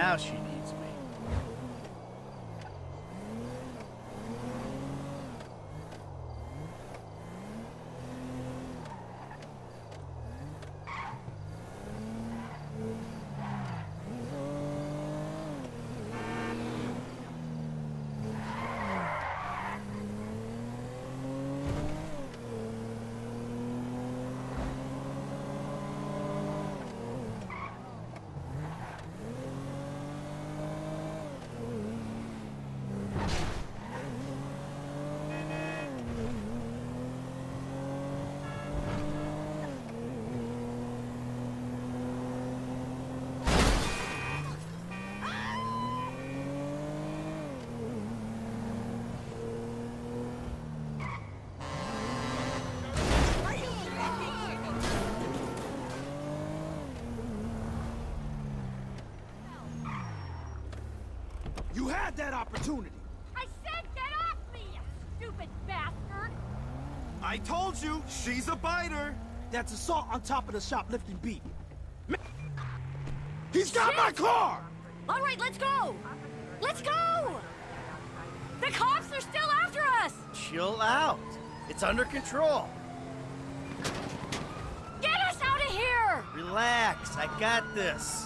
Now she needs me. You had that opportunity! I said get off me, you stupid bastard! I told you, she's a biter! That's assault on top of the shoplifting beat. He's got my car! All right, let's go! Let's go! The cops are still after us! Chill out. It's under control. Get us out of here! Relax, I got this.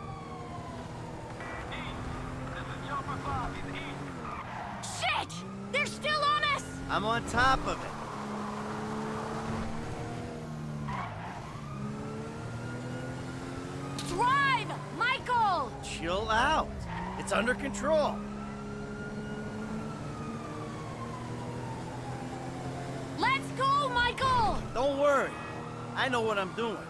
Shit! They're still on us! I'm on top of it. Drive, Michael! Chill out. It's under control. Let's go, Michael! Don't worry. I know what I'm doing.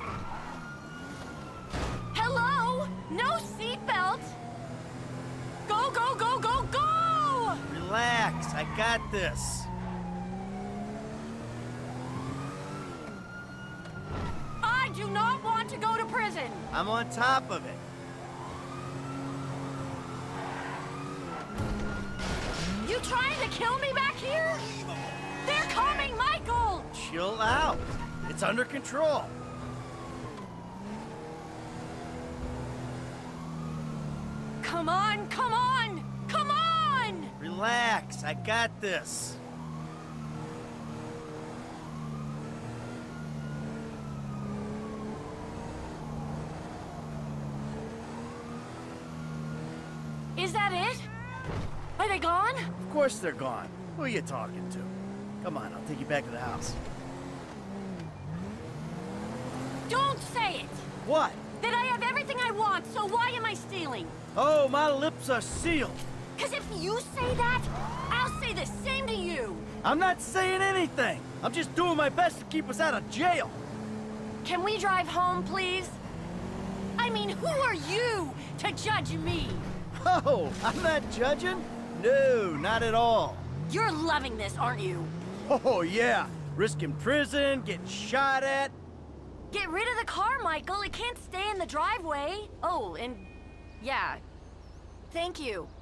Hello? No seatbelt? Go, go, go, go, go! Relax, I got this. I do not want to go to prison! I'm on top of it. You trying to kill me back here? They're coming, Michael! Chill out. It's under control. Come on, come on, come on! Relax, I got this. Is that it? Are they gone? Of course they're gone. Who are you talking to? Come on, I'll take you back to the house. Don't say it! What? That I have everything I want, so why am I stealing? Oh, my lips are sealed. Cause if you say that, I'll say the same to you! I'm not saying anything. I'm just doing my best to keep us out of jail. Can we drive home, please? I mean, who are you to judge me? Oh, I'm not judging. No, not at all. You're loving this, aren't you? Oh, yeah. Risking prison, getting shot at. Get rid of the car, Michael. It can't stay in the driveway. Oh, and yeah. Thank you.